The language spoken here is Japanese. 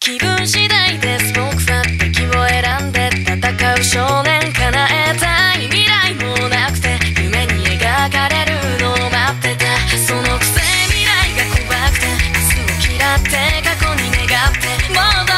気分次第です僕は敵を選んで戦う少年。叶えたい未来もなくて夢に描かれるのを待ってた。そのくせ未来が怖くて明日を嫌って過去に願って戻